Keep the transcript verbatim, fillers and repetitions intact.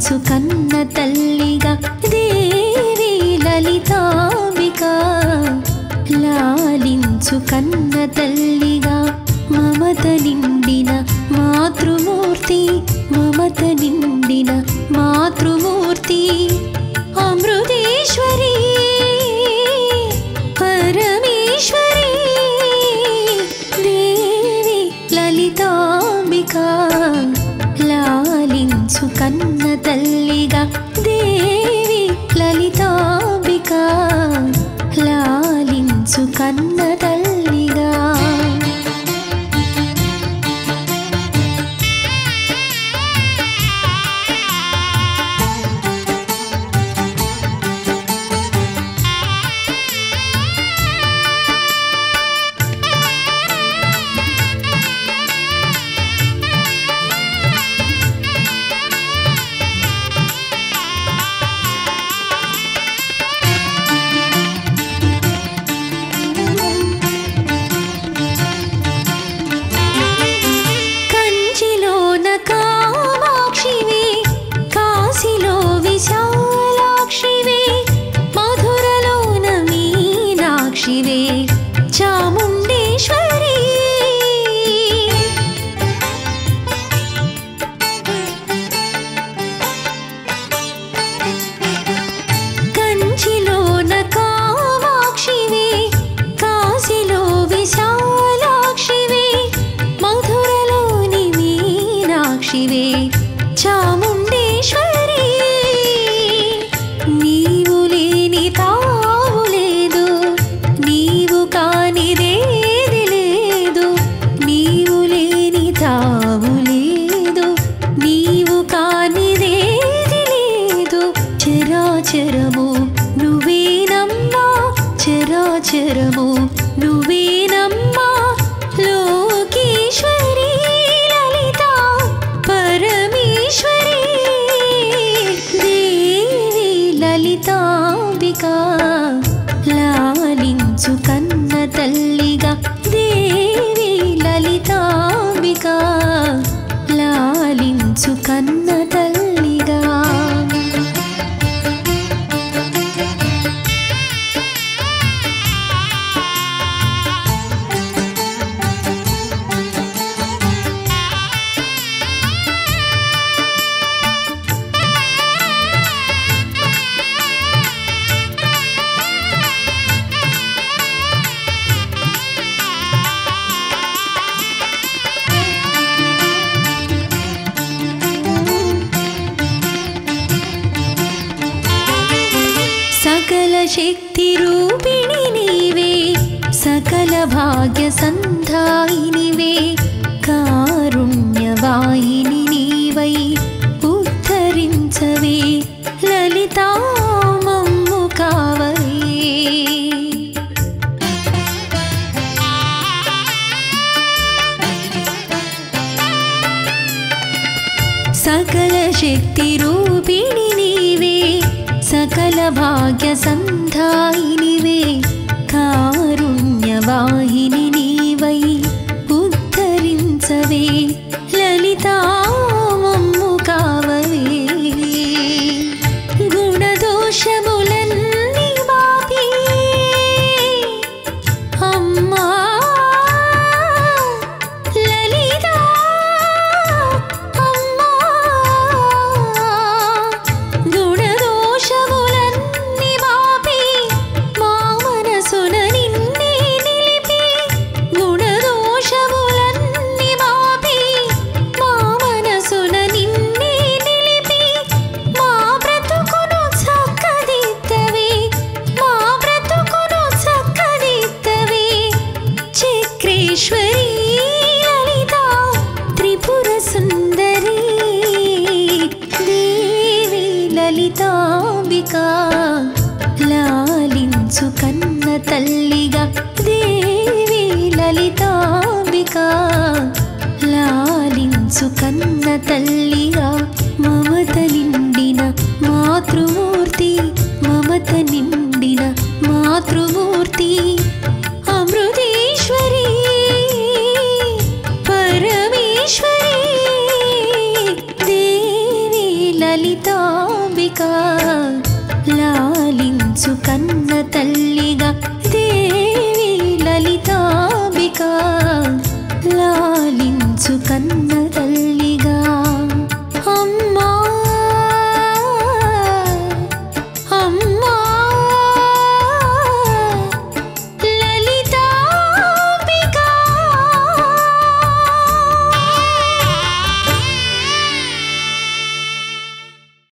లాలించు కన్న తల్లిగా దేవి లలితాంబిక లాలించు కన్న తల్లిగా మమత నిండిన మాతృమూర్తి మమత నిండిన మాతృమూర్తి అమృతేశ్వరి పరమేశ్వరి దేవి లలితాంబిక లాలించు కన్న తల్లిగా దేవి లలితాంబిక లాలించు కన్న తల్లిగా చాముండేశ్వరి కంచిలోన కామాక్షివే కాశీలో విశాలాక్షివే మధురలోని మీనాక్షివే చాముండేశ్వరి నీవు లేని తావు లేదు నీవు కానిదేది లేదు నీవు లేని తావు లేదు నీవు కానిదేది లేదు చరాచరము నువ్వేనమ్మా చరాచరము నువ్వేనమ్మా లోకేశ్వరి లలిత పరమేశ్వరి దేవి లలితాంబిక లాలించు కన్న తల్లిగా దేవి లలితాంబిక లాలించు కన్న తల్లిగా सकल शक्ति रूपिणी नीवे सकल भाग्य संधायिनिवे कारुण्यवाहिनी नीवै उद्धरिंचवे ललिता मम्मु काववे सकल शक्ति रूपिणी नीवे सकल भाग्य संधायिनिवे कारुण्यवाहिनी नीवै उद्धरिंचवे ललिता मम्मु काववे गुणदोषमुलन्नि बापि अम्मा ललिता अम्मा गुणदोषमुलन्नि बापि मा मनसुन निन्ने निलिपि गुणदोषमुलन्नि बापि मा मनसुन निन्ने निलिपि మా బ్రతుకును చక్కదిద్దవే మా బ్రతుకును చక్కదిద్దవే చక్రేశ్వరి లలిత త్రిపుర సుందరి దేవి లలితాంబిక లాలించు కన్న తల్లిగా దేవి లలితాంబిక లాలించు కన్న తల్లిగా